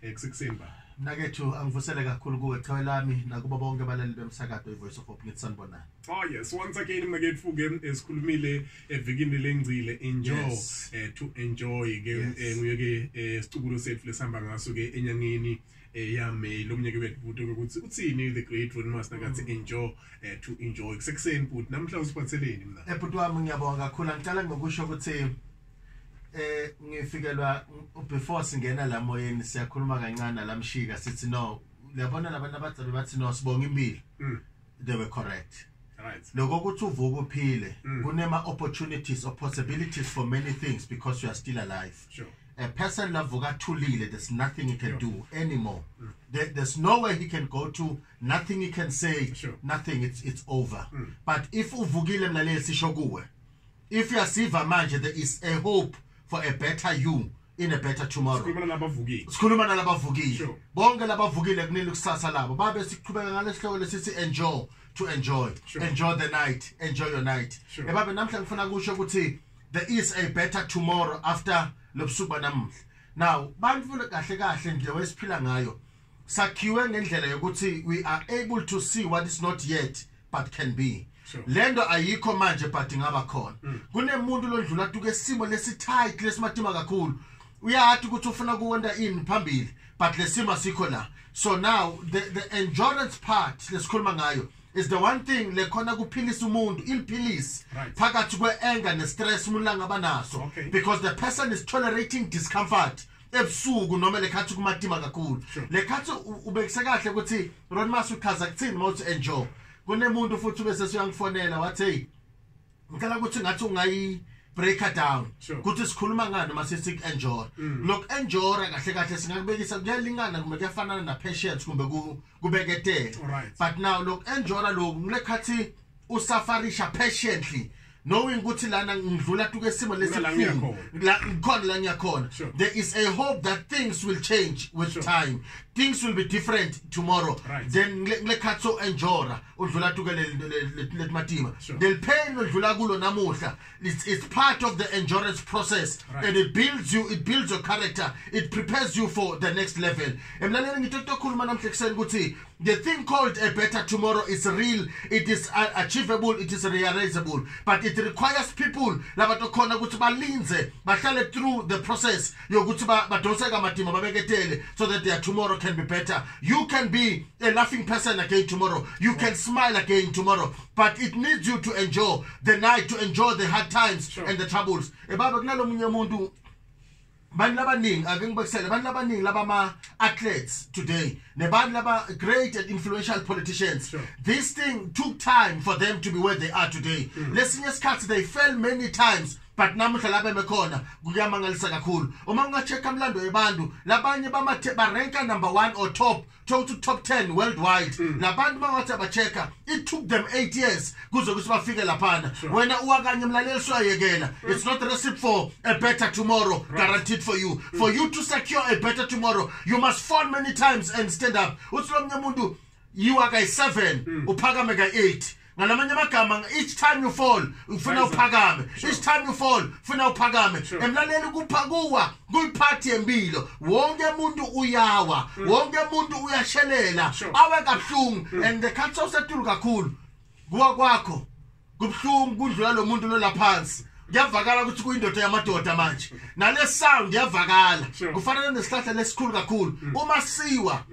kusekuseni ba Nakethu angivusele kakhulu kuwe ekhaya lami nakuba bonke abalali bemsakazo iVoice of Hope ngitsanibonani. Oh yes, once again makethu ke esikhulumile evikini lengcile enjoy to enjoy ke nguye ke sicubulo sethu lesihamba ngaso ke enyangeni yami lo mnyaka wethu ukuthi uthini the great Ron Master ngathi enjoy to enjoy kusekuseni futhi namhla usiphatheleni mina Ebhuti wami ngiyabonga kakhulu ngicela ngokusho ukuthi ngifikelwa before singena la moyeni siyakhuluma kancane lamshika sithi no uyabona labantu abadzabe bathi no sibonga impilo they were correct right lokho ukuthi uvuka uphile kunema opportunities or possibilities for many things because you are still alive. Sure. A person lavuka thulile, there's nothing he can do anymore. There's nowhere he can go to, nothing he can say, nothing, it's over. But if uvukile mlaleli sisho kuwe, if you asiva manje, there is a hope for a better you in a better tomorrow. Sikhuluma nalabavukile. Bonke labavukile kunile kusasa labo. Babe siqhubeka ngalesihloko lesithi enjoy to enjoy. Enjoy the night, enjoy your night. Babe namhla ngifuna kusho ukuthi there is a better tomorrow after lobusuku namuhla. Now, bantu kahle kahle nje wesiphila ngayo. Sakhiwe ngendlela yokuthi we are able to see what is not yet but can be. Lendo ayikho manje but ingaba khona. Kunemuntu lodlula tuke simo lesitight lesimatima kakhulu. Uyathi ukuthi ufuna kuwenda ini phambili but lesimo sikho la. So now the endurance part lesikhuluma ngayo is the one thing lekhona kuphilisa umuntu iliphilisi phakathi kweanger nestress umuntu langaba naso because the person is tolerating discomfort ebusuku noma lekhathi kumatima kakhulu lekhathi ubekise kahle ukuthi Ron Master ukhaza kuthini mawuthi enjoy kunemuntu futhi bese siyangifonela wathi hey ngicela ukuthi ngathi ungayi break her down ukuthi sikhuluma ngani mase sithi enjoy look enjoy kahle kahle singakubekisa kuyalingana kumbe kuyafanana na patience kumbe kubeketela but now look enjoy lokhu ngilekhathi usafarisha patiently knowing ukuthi lana ngidlula tuke simo lesifini la ngikhona la ngiyakhona there is a hope that things will change with time, things will be different tomorrow then ngilekhathi so enjoy udlula tuke letimatima the pain udlula kulo namuhla it's part of the endurance process and it builds your character, it prepares you for the next level. Emlaleni ngitokukhuluma namhla kuseni ukuthi the thing called a better tomorrow is real, it is achievable, it is realizable, but it requires people labatokhona ukuthi balinze bahlale through the process yokuthi badonseka matima babeketele so that their tomorrow can be better. You can be a laughing person again tomorrow, you can smile again tomorrow, but it needs you to enjoy the night, to enjoy the hard times and the troubles. Ebaba kunalo munye umuntu bantu labaningi ake ngibekisele bantu labaningi labama athletes today nebantu laba great and influential politicians this thing took time for them to be where they are today. Lesinye isikhathi they failed many times but namuhla lapha bekhona kuyamangalisa kakhulu uma ungachecka umlando webantu labanye barenka number 1 or top 10 worldwide labantu bangathi abachecka it took them 8 years kuze kuthi bafike laphana wena uwakanye umlaleli swayekela it's not a recipe for a better tomorrow guaranteed for you to secure a better tomorrow you must fall many times and stand up. Uthi lo mnye umuntu you are guy 7 uphakame guy 8 ngalamanye amagama each time you fall ufuna uphakame, each time you fall ufuna uphakame. Emlaleli kuphakuwa kuyiphathi yempilo wonke umuntu uyawa wonke umuntu uyashelela awe kabuhlungu and the culture setulu kakhulu kuwa kwakho kubhlungu kudlula lo muntu lo laphansi kuyavakala ukuthi kuyindoda yamadoda manje nale sound yavakala kufanele nesihlahla lesikhulu kakhulu uma siwa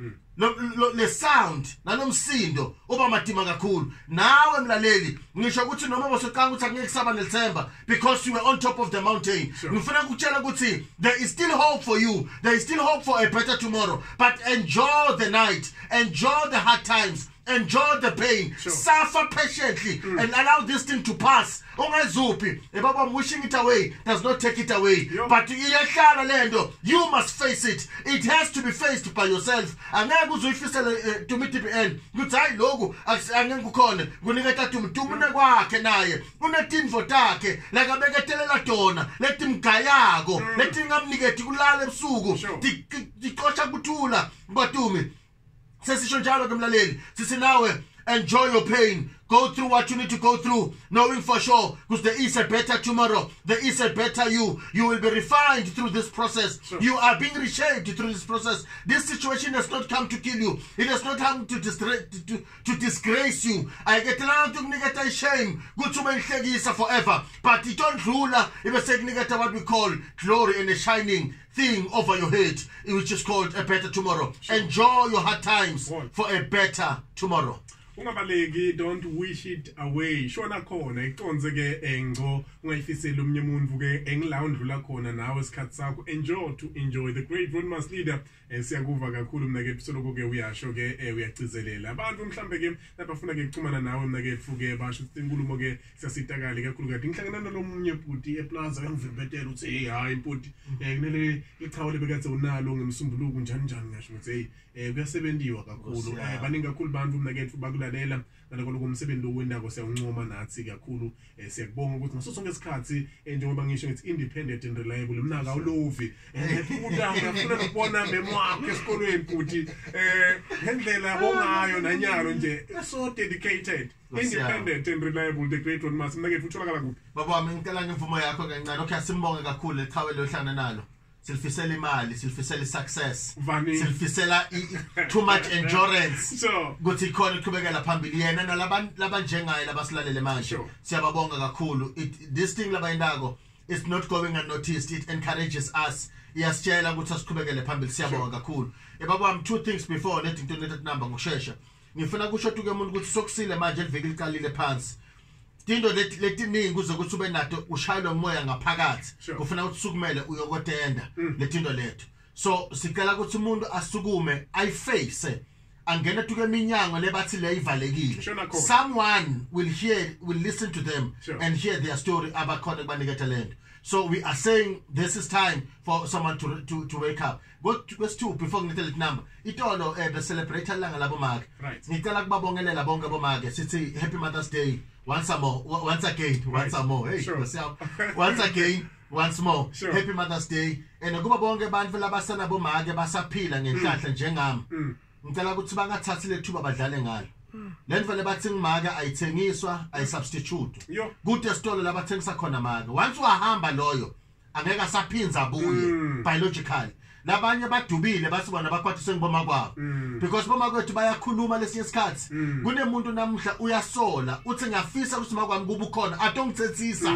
le sound nanomsindo oba madima kakhulu nawe mlaleli ngisho ukuthi noma bosoqanga ukuthi angeke kusaba nelithemba because you were on top of the mountain ngifuna ukutshela ukuthi there is still hope for you, there is still hope for a better tomorrow, but enjoy the night, enjoy the hard times, enjoy the pain, suffer patiently and allow this thing to pass. Ungazuphi ebaba wishing it away does not take it away but iyahlala lento you must face it, it has to be faced by yourself. Angeke uzuyifisele to meet the end ukuthi hayi lokhu angeke kukhona kunika tatu mtumune kwakhe naye unetinvo takhe lakabeketelela dona lethi mgayako lethi ngamnikethi kulala ebusuku diqosha kuthula batumi sesisho njalo ke mlaleli sisi nawe Enjoy your pain. Go through what you need to go through, knowing for sure, because there is a better tomorrow. There is a better you. You will be refined through this process. Sure. You are being reshaped through this process. This situation has not come to kill you. It has not come to disgrace you. I get a shame. Good to make forever. But it don't rule. It was what we call glory and a shining thing over your head, which is called a better tomorrow. Sure. Enjoy your hard times for a better tomorrow. Ungabaleki, don't wish it away. Shona khona iconze ke engo ungayifisela umnye umuntu ke engilawundlula khona nawe isikhathi sakho. Enjoy the great Ron Mass leader. Siyakuva kakhulu mina ke episode ke uyasho ke uyagcizelela abantu mhlambe ke labafuna ke ukuxhumana nawe mina ke fuke basho inkulumo ke siyasitakala kakhulu kade ngihlangana nalomunye bhuti eplaza engivimbetela uthi hey hayi imputi kunele ichawo lebekade unalo ngemsumbuluko njani ngasho ukuthi hey kuyasebendiwa kakhulu baningi kakhulu abantu mina ke bakulalela ngaloko umsebenzi owendako siyancoma nathi kakhulu siyakubonga ukuthi ngaso sonke isikhathi njengoba ngisho ngithi independent and reliable mina akawulovi ngifuna ukubona memwakho esikolweni futhi ngendlela bongayo nanyalo nje so dedicated independent and reliable the great Ron Mass mina ke futholakala kuphi baba wami ngicela ngimvumo yakho kancane okay simbonge kakhulu echawe lohlana nalo silfisela imali silfisela success silfisela too much endurance ukuthi ikhona iqhubekela phambili yena nalabanjengaye labasilalele manje siyababonga kakhulu this thing labayindako is not going unnoticed. It encourages us. Iyasitshela ukuthi asiqhubekele phambili siyabonga kakhulu baba wami two things before letting to net number ngokusheshsha ngifuna kusho ke umuntu ukuthi sokusile manje liveki liqalile phansi into letiningi kuze ukuthi ube nato ushayelwe umoya ngaphakathi kufuna ukuthi sukumele uyokotenda letinto lethu so sicela ukuthi umuntu asukume ayiface angena tuke minyango lebathi le ivalekile someone will listen to them and hear their story abakhona kubaniketha lento so we are saying this is time for someone to wake up go to quest 2 before ngitele number itolo be celebrate langa labo make ngicela kubabongelela bonke bomake sithi happy Mother's Day once again hey once more happy Mother's Day and kuba bonke abantu labasana bomake basaphila ngenhlahla njengami ngicela ukuthi bangathathi lethuba badlale ngalo lendvele bathi ngimake ayithengiswa ayisubstitute kude esitolo labathengisa khona make once wahamba loyo angeke asaphinza abuye biologically labanye badubile bathi bona bakwathiswe ngiboma kwabo because boma kwethu bayakhuluma lesinye isikhathi kunemuntu namhla uyasola uthi ngiyafisa ukuthi makwami kuba ukhona atongithethisa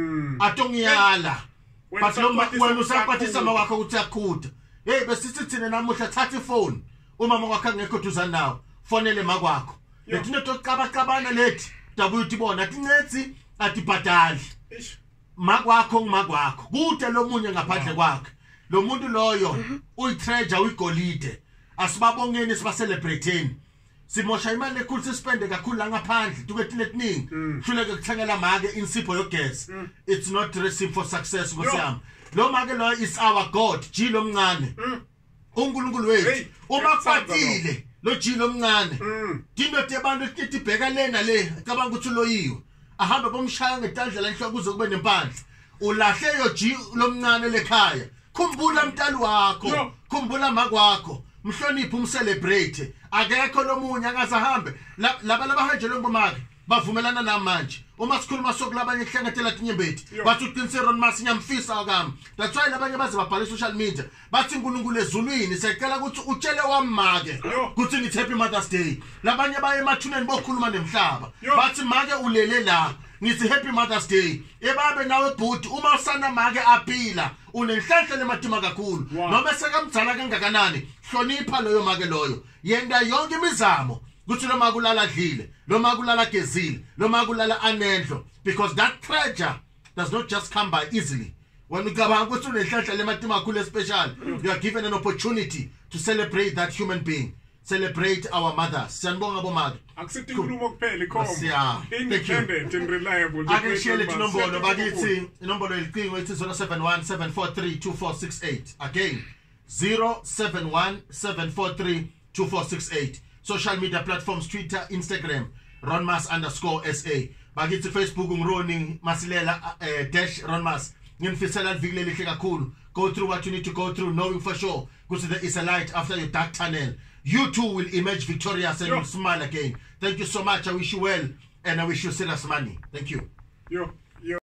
atongiyala but wena usaphathisa mawakho ukuthi yakhuda hey besithi thina namuhla thatha ifone umama wakho angekho duzana nawe fonele makwakho letine toqabaqabana lethi dabuthi bona tincethi atibhadali makwakho ngumakwakho kude lo munye ngaphandle kwakhe lo muntu loyo uyitreasure uyigolide asibabongeni sibacelebrateeni simosha imali ekhulu sispende kakhulu la ngaphandle tuketile etiningi hluleke kuthengela make insipho yogesi it's not recipe for success ngosiyami lo make lo is our god jilo mncane uNkulunkulu wethu uma kufatile lo jilo mncane dinto tebantu etibheka lena le cabanga ukuthi loyiwe ahamba bomshaya ngetandla lenhloko kuze kube nempandla ulahle yo jilo mncane lekhaya khumbula mntali wakho khumbula makwakho mhloniphe umcelebrate akekho lomunye angazahambe laba labahanjelwe ngomake bavumelana namanje uma sikhuluma sokulabanye ehlengathela tinyembeti bathi uqinisile Ron Mass nyamfisa akami that's why labanye baze babhala social media bathi uNkulunkulu ezulwini sicela ukuthi utshele wamake ukuthi ngithi happy Mother's Day labanye baye emathuneni bokhuluma nemhlaba bathi make ulele la ngithi happy Mother's Day ebabe nawe bhuti uma usana make aphila unenhlanhla lematima kakhulu noma sekamdzala kangakanani hlonipha loyo make loyo yenda yonke imizamo ukuthi lo makulala dlile lo makulala gezile lo makulala anendlo because that treasure does not just come by easily when ucabanga ukuthi unenhlanhla lematima kakhulu special you are given an opportunity to celebrate that human being celebrate our mothers siyanibonga bomake akusithi inkulumo kuphela ikhomba independent and reliable akeshele inombolo bakithi inombolo eliqingo ethi 0717432468 again 0717432468 social media platforms Twitter Instagram Ron Mass _SA bakithi Facebook ngironi masilela --Ron Mass ngimfisela livikele lihle kakhulu go through what you need to go through knowing for sure because there is a light after your dark tunnel you too will emerge victorious and will smile again. Thank you so much. I wish you well, and I wish you serious money. Thank you.